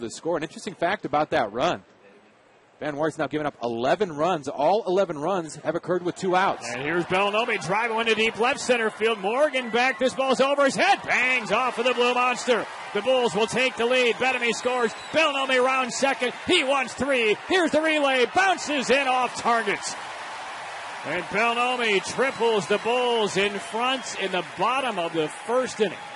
the score. An interesting fact about that run. Van Wart's now given up 11 runs. All 11 runs have occurred with 2 outs. And here's Belnome driving into deep left center field. Morgan back. This ball's over his head. Bangs off of the Blue Monster. The Bulls will take the lead. Belnome scores. Belnome rounds second. He wants 3. Here's the relay. Bounces in off targets. And Belnome triples the Bulls in front in the bottom of the first inning.